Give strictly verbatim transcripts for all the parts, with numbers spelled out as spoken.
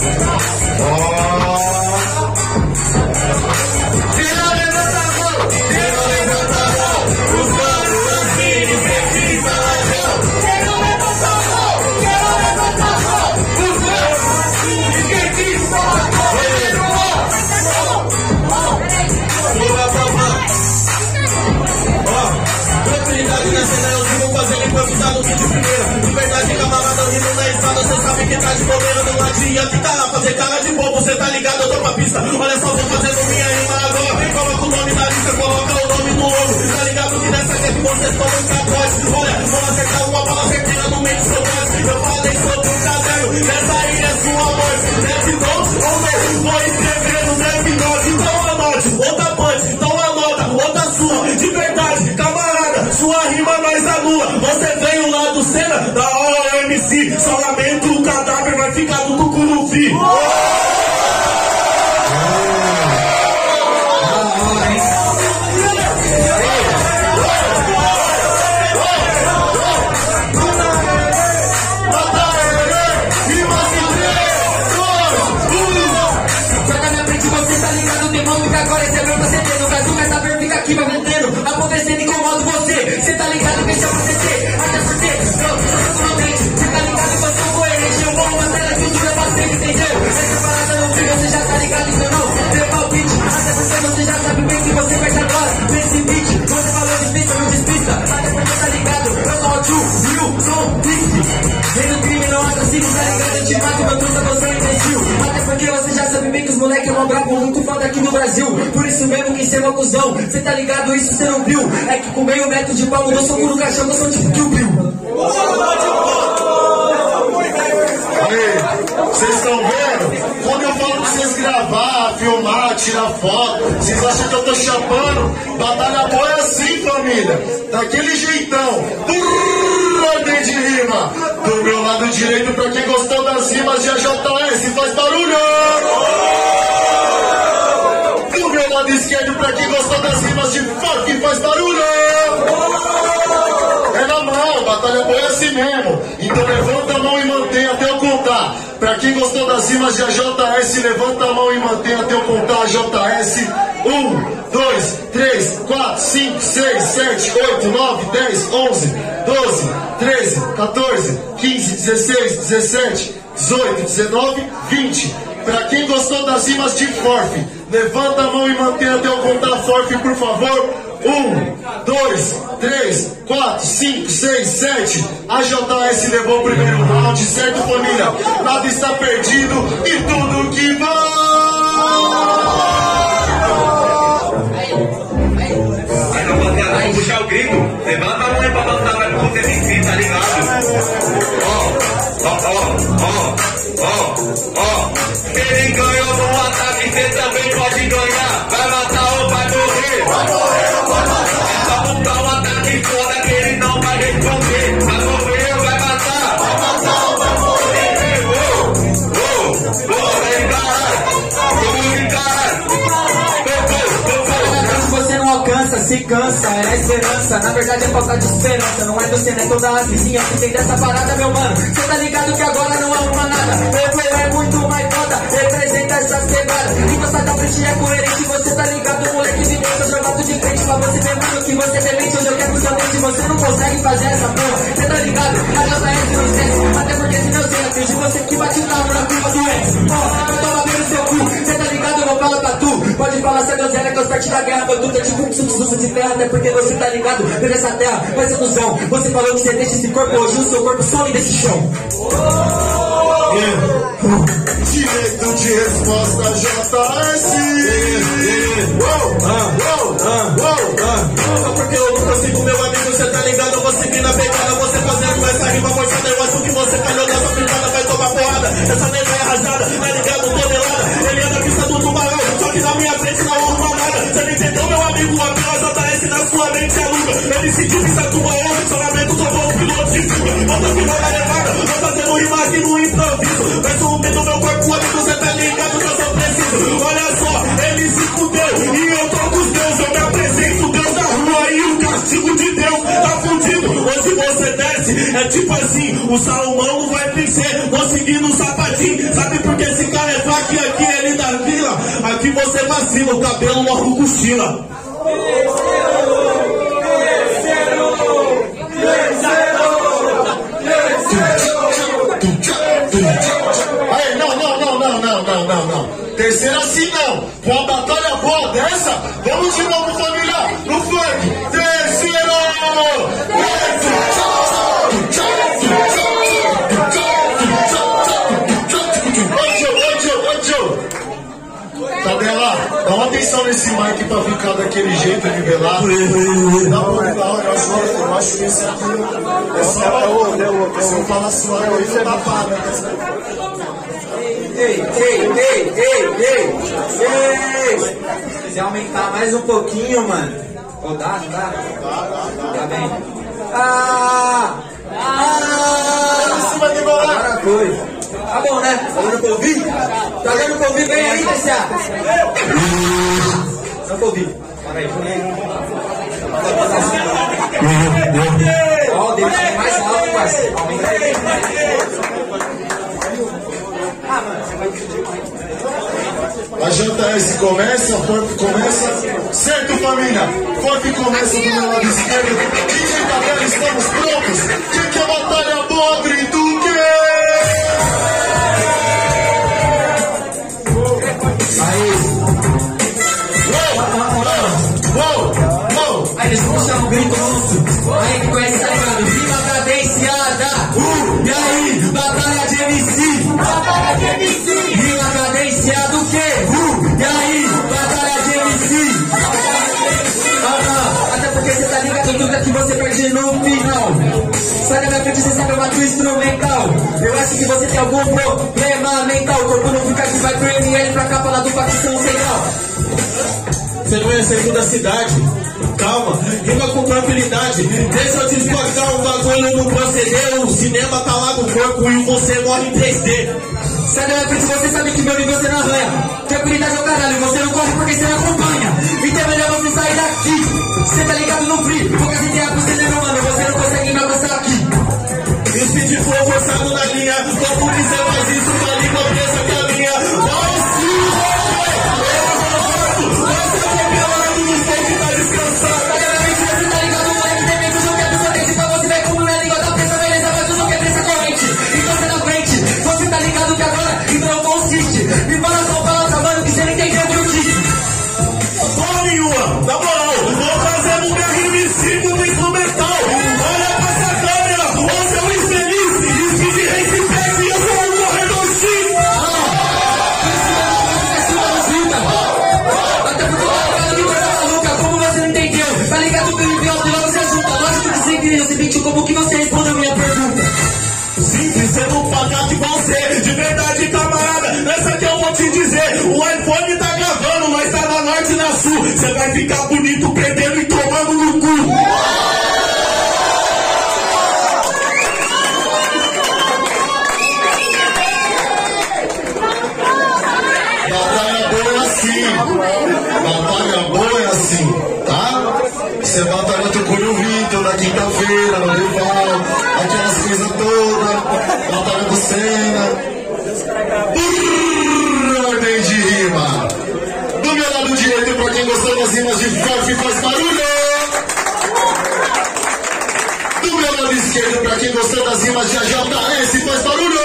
Que tá lá, fazer cara de bobo, cê tá ligado, eu tô pra pista. Olha só, vou fazendo minha rima agora. Coloca o nome na lista, coloca o nome no ombro. Tá ligado que nessa guerra você toma um capote. Olha, vamos acertar uma bala certeira no meio do seu pote. Eu falei sobre um caderno, essa aí é sua morte. Death Note ou não? Vou escrever no Death Note, então anote. Outra punch, então anota, outra sua. De verdade, camarada, sua rima mais a lua. Você veio lá do cena, da hora o M C. Só lamento, o cadáver vai ficar do Tucuruvi. Moleque é um brabo muito foda aqui no Brasil. Por isso mesmo que cê é uma cuzão. Cê tá ligado, isso cê não viu. É que com meio metro de pau eu sou no caixão, eu sou tipo Kill Bill. Aí, vocês estão vendo? Quando eu falo pra vocês gravar, filmar, tirar foto, vocês acham que eu tô chapando? Batalha boa é assim, família. Daquele jeitão. Ordem de rima. Do meu lado direito, pra quem gostou das rimas de A J S, faz barulho! Do meu lado esquerdo, pra quem gostou das rimas de funk, faz barulho! É na mão, batalha boa é assim mesmo. Então levanta a mão e mantém até eu contar. Pra quem gostou das rimas de A J S, levanta a mão e mantém até eu contar. A J S, um, dois, três, quatro, cinco, seis, sete, oito, nove, dez, onze, doze, treze, quatorze, quinze, dezesseis, dezessete, dezoito, dezenove, vinte. Pra quem gostou das rimas de Forf, levanta a mão e mantém até eu contar Forf, por favor. Um, dois, três, quatro, cinco, seis, sete. A J S levou o primeiro round, certo, família? Nada está perdido e tudo que vai. Aí, rapaziada, vamos puxar o grito. Levanta a mão aí pra batalha vai pra você vencer, tá ligado? Ó, ó, ó, ó, ó, ó. Ele ganhou no ataque, você também pode ganhar. Vai matar ou vai morrer? Vai morrer ou vai matar? É só botar um ataque foda que ele não vai responder. Vai morrer ou vai matar? Vai matar ou vai morrer? Ô, ô, ô, vem caralho. Vamos caralho. Você não alcança, se cansa, é a esperança. Na verdade é falta de esperança. Não é você, né? Toda a vizinhança que tem dessa parada, meu mano. Cê tá ligado que agora não arruma nada. Meu flow é muito mais foda, representa essas quebradas. Então sai da frente é coerente. Você tá ligado, moleque de dentro, jogado de frente. Pra você ver, mano, que você demente. Hoje eu quero seu mente, você não consegue fazer essa porra. Cê tá ligado? A J S não esquece. Até porque se meu sei, finge você que bate na mão na prima do ex. Ó, eu tô batendo seu cu. Cê tá ligado? Eu vou falar pra tu. Pode falar essa groselha que eu parte da guerra. Meu tudo é tipo um substância de terra. Até porque você tá ligado, ver essa terra vai ser ilusão. Você falou que você deixa esse corpo hoje, o seu corpo some desse chão. Yeah. Direito de resposta, J S. Só porque eu não consigo, meu amigo, você tá ligado? Eu vou seguir na pegada, você fazendo essa rima forçada. Eu acho que você calhou nessa privada, vai tomar porrada. Essa nega é arrasada, tá ligado? Tonelada. Ele é da pista do tubarão, só que na minha frente não arruma nada. Você não entendeu, meu amigo? A pela J S na sua mente aluga. Ele se diz que tubarão, funcionamento, só bom piloto de fuga. Bota final na levada, tô fazendo rima aqui no improviso. Vai subir no meu corpo, amigo, você tá ligado que eu sou preciso. Olha só, ele se fudeu e eu tô com os deus. Eu me apresento, Deus da rua e o castigo de Deus tá fudido. Onde você desce, é tipo assim, o Salomão vai vencer, conseguindo o sapatinho. Sabe por que esse cara cima, o cabelo logo cochila. Aí, não, não, não, não, não, não, não, não. Terceira assim não. Com uma batalha boa dessa, vamos de novo, família, no funk. Terceiro! Tabela, dá uma atenção nesse mic pra ficar daquele jeito nivelado. Dá pra mudar, eu acho, eu acho que esse aqui é só pra se eu falar suave, eu não tá pago. Ei, ei, ei, ei, ei, ei! Se aumentar mais um pouquinho, mano. Ou dá, não dá? Tá bem. Ah! Ah! Agora foi. Tá bom, né? Tá dando pra ouvir? Tá dando pra ouvir bem aí, T C A? Dá pra ouvir. Para aí. Ó, deixa ele mais alto, parceiro. Aumenta aí. Ah, mano, você vai pedir mais. A J S começa, a Funk começa. Certo, família? Funk começa do meu lado esquerdo. D J Tabela, estamos prontos. Quem quer batalha boa, grita o quê? Aí. Uou, uou. Aí eles puxam um grito monstro. Aí que conhece, tá ligado? Rima cadenciada. Uh, e aí, batalha de M C. Batalha de M C. Rima cadenciada o quê? Uh, e aí, batalha de M C. Ah, não. Até porque você tá ligado tudo que você perde no final. Sai da minha frente, você sabe uma tua instrumental. Eu acho que você tem algum problema mental. O corpo não fica aqui, vai pro M L pra cá, falar do facção central. Você não é centro da cidade. Calma, rima com tranquilidade. Deixa eu te explicar um bagulho no proceder. O cinema tá lá no corpo e você morre em três D. Sai da minha frente, você sabe que meu nível você não arranha. Tranquilidade é o caralho, você não corre porque você não acompanha. Então é melhor você sair daqui. Você tá ligado no free, poucas ideias pro cinema, mano. Você não consegue me alcançar aqui. E o speed flow forçado na linha. Como dizer mais isso, com a língua presa que a minha. Vai sim, como que você respondeu a minha pergunta? Simples, sendo pagar de você. De verdade, camarada, nessa que eu vou te dizer. O iPhone tá gravando, nós tá na norte e na sul. Você vai ficar bonito, perdendo e tomando no cu. Batalha boa é assim. Batalha boa é assim, tá? Você batalha teu Cunho Vitor na quinta-feira, no Deval, aquelas coisas todas, batalha do Senna. Brrr, ordem de rima. Do meu lado direito, pra quem gostou das rimas de Fef, faz barulho. Do meu lado esquerdo, pra quem gostou das rimas de A J S, faz barulho.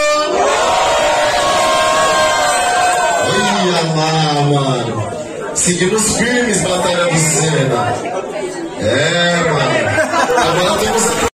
Olha lá, mano. Seguimos firmes, batalha do Senna. É, mano. Agora temos a